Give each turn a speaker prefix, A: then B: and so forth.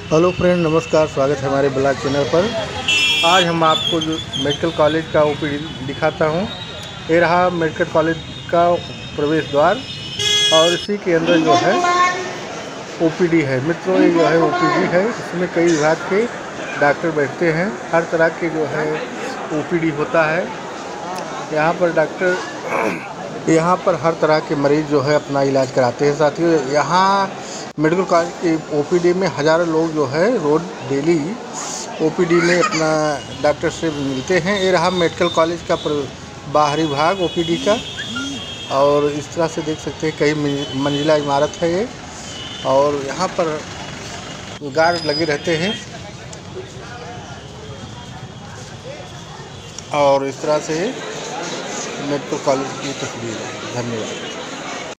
A: Hello friend, नमस्कार। स्वागत है हमारे ब्लॉग चैनल पर। आज हम आपको जो मेडिकल कॉलेज का ओपीडी दिखाता हूँ। ये रहा मेडिकल कॉलेज का प्रवेश द्वार और इसी के अंदर जो है ओपीडी है। मित्रों, ये जो है ओपीडी है। इसमें कई विभाग के डॉक्टर बैठते हैं। हर तरह के जो है ओपीडी होता है। यहाँ पर हर तरह के मरीज़ जो है अपना इलाज कराते हैं। साथियों, यहाँ मेडिकल कॉलेज के ओपीडी में हज़ारों लोग जो है रोज़ डेली ओपीडी में अपना डॉक्टर से मिलते हैं। ये रहा मेडिकल कॉलेज का बाहरी भाग ओपीडी का। और इस तरह से देख सकते हैं कई मंजिला इमारत है ये। और यहाँ पर गार्ड लगे रहते हैं। और इस तरह से मेडिकल कॉलेज की तस्वीर है। धन्यवाद।